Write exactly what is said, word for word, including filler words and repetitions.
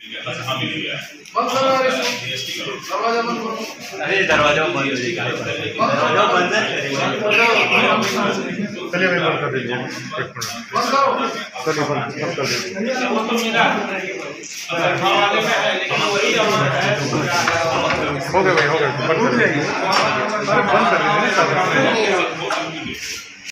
अरे दरवाजा बंद हो जाएगा, दरवाजा बंद है। चलिए मैं बंद कर दीजिए, एक मिनट चलिए बंद कर दीजिए। हो गया भाई, हो गया, बंद कर दीजिए, बंद कर दीजिए।